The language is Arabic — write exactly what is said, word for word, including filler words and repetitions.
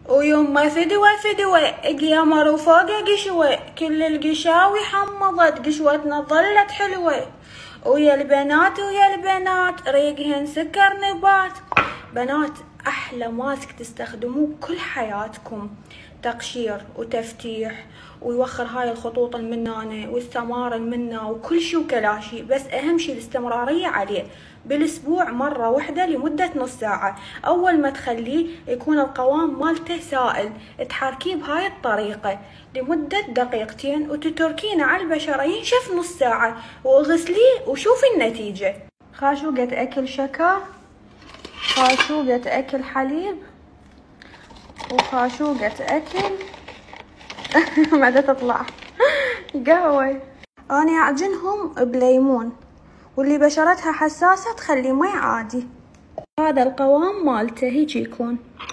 ويوم ما فدوى فدوى قيمر وفوقه قشوة، كل القشاوي حمضت قشوتنا ظلت حلوة. ويا البنات ويا البنات ريقهن سكر نبات. بنات أحلى ماسك تستخدموه كل حياتكم، تقشير وتفتيح ويوخر هاي الخطوط المنانة والثمار المنا وكل شي وكلاشي، بس أهم شي الاستمرارية عليه بالأسبوع مرة واحدة لمدة نص ساعة. أول ما تخليه يكون القوام مالته سائل، تحركيه بهاي الطريقة لمدة دقيقتين وتتركينه على البشرة ينشف نص ساعة، واغسليه وشوفي النتيجة. خاشوقة أكل شكر، خاشوقة أكل حليب، وخاشوقة أكل ما تطلع قهوة. أنا أعجنهم بليمون، واللي بشرتها حساسة تخلي مي عادي. هذا القوام مالته هيك يكون.